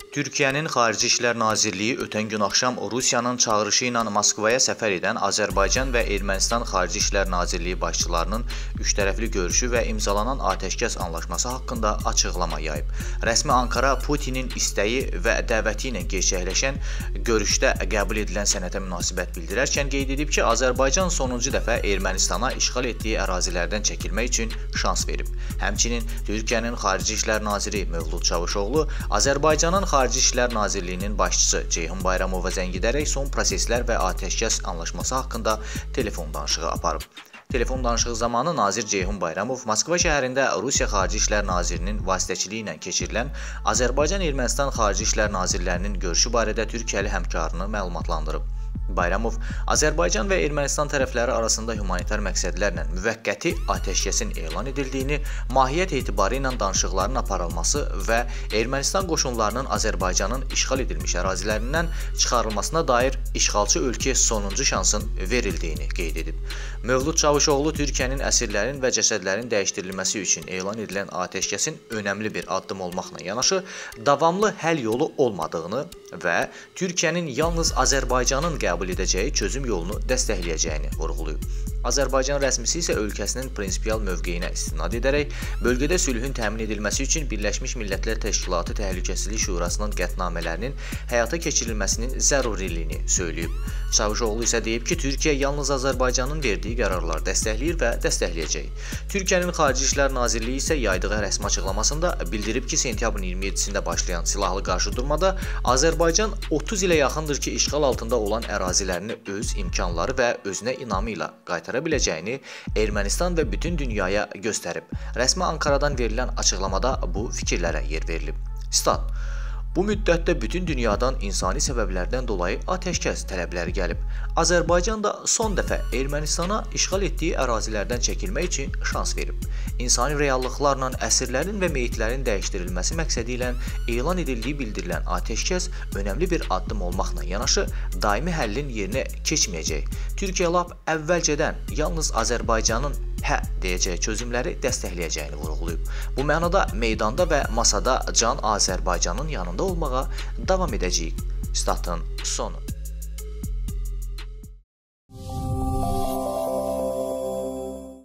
Türkiyənin Xarici İşlər Nazirliyi ötən gün axşam Rusiyanın çağırışı ilə Moskvaya səfər edən Azərbaycan və Ermənistan Xarici İşlər Nazirliyi başçılarının üçtərəfli görüşü və imzalanan atəşkəs anlaşması haqqında açıqlama yayıb. Rəsmi Ankara Putinin istəyi və dəvəti ilə gerçəkləşən görüşdə qəbul edilən sənətə münasibət bildirərkən qeyd edib ki, Azərbaycan sonuncu dəfə Ermənistana işğal etdiyi ərazilərdən çəkilmək üçün şans verib. Həmçinin Türkiyənin Xarici İşlər Naziri Mövlud Çavuşoğlu Azərbaycanın Xarici İşlər Nazirliyinin başçısı Ceyhun Bayramova zəng edərək son proseslər və atəşkəs anlaşması haqqında telefon danışığı aparıb. Telefon danışığı zamanı nazir Ceyhun Bayramov Moskva şəhərində Rusiya Xarici İşlər Nazirinin vasitəçiliyi ilə keçirilən Azərbaycan-Ermənistan Xarici İşlər Nazirlərinin görüşü barədə Türkiyəli həmkarını məlumatlandırıb. Bayramov Azərbaycan və Ermənistan tərəfləri arasında humanitar məqsədlərlə müvəqqəti atəşkəsin elan edildiyini, mahiyyət etibarı ilə danışıqların aparılması və Ermənistan qoşunlarının Azərbaycanın işğal edilmiş ərazilərindən çıxarılmasına dair işğalçı ölkəyə sonuncu şansın verildiyini qeyd edib. Mövlud Çavuşoğlu Türkiyənin əsirlərin və cəsədlərin dəyişdirilməsi üçün elan edilən atəşkəsin önəmli bir addım olmaqla yanaşı, davamlı həll yolu olmadığını və Türkiyənin yalnız Azərbaycanın qəbul edəcəyi çözüm yolunu dəstəkləyəcəyini vurğulayıb. Azərbaycan rəsmisi isə ölkəsinin prinsipial mövqeyinə istinad edərək, bölgədə sülhün təmin edilməsi üçün Birləşmiş Millətlər Təşkilatı Təhlükəsizlik Şurasının qətnamələrinin həyata keçirilməsinin zəruriliyini söyləyib. Çavuşoğlu isə deyib ki, Türkiyə yalnız Azərbaycanın verdiyi qərarları dəstəkləyir və dəstəkləyəcək. Türkiyənin Xarici İşlər Nazirliyi isə yaydığı rəsmi açıqlamasında bildirib ki, sentyabrın 27-sində başlayan silahlı qarşıdurmada Azərbaycan 30 ilə yaxındır ki, işğal altında olan ərazilərini öz imkanları və özünə inamı ilə qaytara biləcəyini Ermənistan və bütün dünyaya göstərib. Rəsmi Ankaradan verilən açıqlamada bu fikirlərə yer verilib. Stat: Bu müddətdə bütün dünyadan insani səbəblərdən dolayı atəşkəs tələbləri gəlib. Azərbaycan da son dəfə Ermənistana işğal etdiyi ərazilərdən çəkilmək üçün şans verib. İnsani reallıqlarla əsirlərin və meyitlərin dəyişdirilməsi məqsədi ilə elan edildiyi bildirilən atəşkəs önəmli bir addım olmaqla yanaşı, daimi həllin yerinə keçməyəcək. Türkiyə lap əvvəlcədən yalnız Azərbaycanın hə deyəcək çözümləri dəstəkləyəcəyini vurğulayıb. Bu mənada meydanda və masada can Azərbaycanın yanında olmağa davam edəcəyik. Statın sonu.